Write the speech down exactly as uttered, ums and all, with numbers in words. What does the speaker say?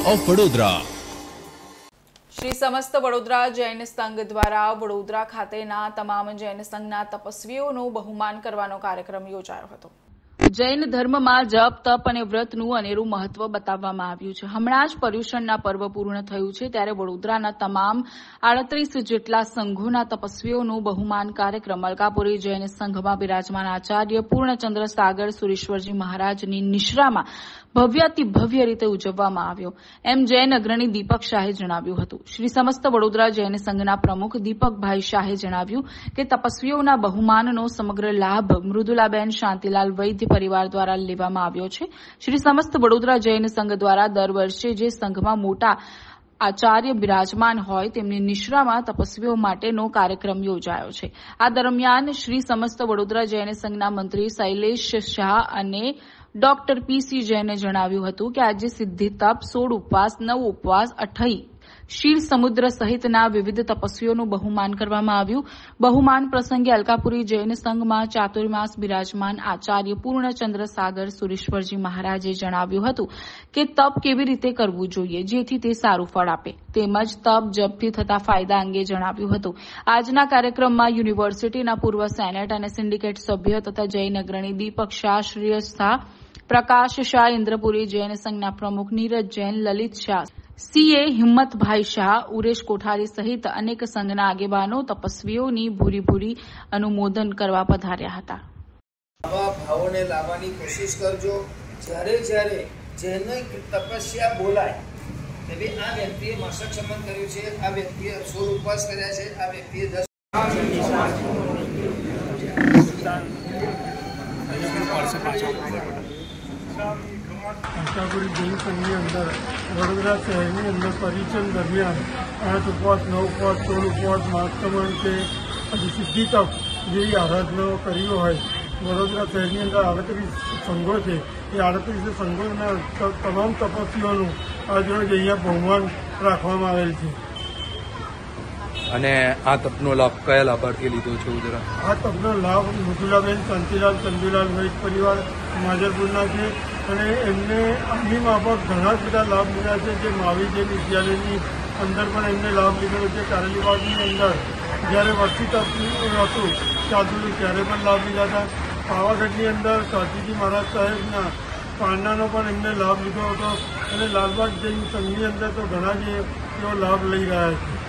Of Vadodara. Shri समस्त वडोदरा जैन संघ द्वारा वडोदरा खातेना તમામ જૈન સંઘના તપસ્વીઓનું બહુમાન કરવાનો કાર્યક્રમ યોજાયો હતો। જૈન ધર્મમાં જપ તપ અને વ્રતનું અનેરું મહત્વ બતાવવામાં આવ્યું છે। હમણાં જ પર્યુષણના પર્વ પૂર્ણ થયું છે, ત્યારે વડોદરાના તમામ આડત્રીસ જેટલા સંઘોના તપસ્વીઓનું બહુમાન કાર્યક્રમ અલકાપુરી જૈન સંઘમાં બિરાજમાન આચાર્ય પૂર્ણચંદ્ર સાગર સુરેશ્વરજી મહારાજની નિશ્રામાં ભવ્યાતિ ભવ્ય રીતે ઉજવવામાં આવ્યો, એમ જૈન અગ્રણી દીપક શાહે જણાવ્યું હતું। શ્રી સમસ્ત વડોદરા જૈન સંઘના પ્રમુખ દીપકભાઈ શાહે જણાવ્યું કે તપસ્વીઓના બહુમાનનો સમગ્ર લાભ મૃદુલાબેન શાંતિલાલ વૈદ્ય પરિવાર દ્વારા લેવામાં આવ્યો છે। શ્રી સમસ્ત વડોદરા જૈન સંઘ દ્વારા દર વર્ષે જે સંઘમાં મોટા આચાર્ય બિરાજમાન હોય તેમની નિશ્રામાં તપસ્વીઓ માટેનો કાર્યક્રમ યોજાયો છે। આ દરમિયાન શ્રી સમસ્ત વડોદરા જૈન સંઘના મંત્રી શૈલેષ શાહ અને ડોક્ટર પીસી જૈને જણાવ્યું હતું કે આજે સિદ્ધિ તપ, સોળ ઉપવાસ, નવ ઉપવાસ, અઠઈ, ક્ષીર સમુદ્ર સહિતના વિવિધ તપસ્વીઓનું બહુમાન કરવામાં આવ્યું। બહુમાન પ્રસંગે અલકાપુરી જૈન સંઘમાં ચાતુર્માસ બિરાજમાન આચાર્ય પૂર્ણચંદ્ર સાગર સુરેશ્વરજી મહારાજે જણાવ્યું હતું કે તપ કેવી રીતે કરવું જોઈએ જેથી તે સારું ફળ આપે, તેમજ તપ જપથી થતા ફાયદા અંગે જણાવ્યું હતું। આજના કાર્યક્રમમાં યુનિવર્સિટીના પૂર્વ સેનેટ અને સિન્ડિકેટ સભ્ય તથા જૈન અગ્રણી દીપક શાહ, શ્રેયસ શાહ, પ્રકાશ શાહ, ઇન્દ્રપુરી જૈન સંઘના પ્રમુખ નીરજ જૈન, લલિત શાહ, સીએ હિંમતભાઈ શાહ, ઉરેશ કોઠારી સહિત અનેક સંઘના આગેવાનો તપસ્વીઓની ભૂરી ભૂરી અનુમોદન કરવા પધાર્યા હતા। આવા ભાવોને લાવવાની કોશિશ કરજો। જ્યારે જ્યારે જેને તપસ્યા બોલાય એટલે આ વ્યક્તિએ માસક સંબંધ કર્યું છે, આ વ્યક્તિએ સોળ ઉપવાસ કર્યા છે, આ વ્યક્તિએ દસ આશાપુરી જૈન સંઘની અંદર વડોદરા શહેરની અંદર પર્યુષણ દરમિયાન આઠ ઉપવાસ, નવ ઉપવાસ, સોળ ઉપવાસ, માસ્કમણ કે પછી સિદ્ધિ તપ જેવી આરાધનાઓ કરી હોય। વડોદરા શહેરની અંદર આડત્રીસ સંઘો છે, એ આડત્રીસ સંઘોના તમામ તપસ્વીઓનું આજરોજ અહીંયા બહુમાન રાખવામાં આવેલ છે। અને આ તપનો લાભ કયા લાભાર્થીએ લીધો છે? જરા આ તપનો લાભ મૃદુલાબેન શાંતિલાલ ચંદુલાલ વૈદ પરિવાર માજરપુરના છે અને એમને આની માફક ઘણા બધા લાભ મળ્યા છે। જે માવી જૈન વિદ્યાલયની અંદર પણ એમને લાભ લીધેલો છે। કારેલીબાગની અંદર જ્યારે વર્ષી તપ હતું ચાતુર્ય ત્યારે પણ લાભ લીધા હતા। પાવાગઢની અંદર સાચીજી મહારાજ સાહેબના પારણાનો પણ એમને લાભ લીધો હતો અને લાલબાગ જૈન સંઘની અંદર તો ઘણા જ એવો લાભ લઈ રહ્યા છે।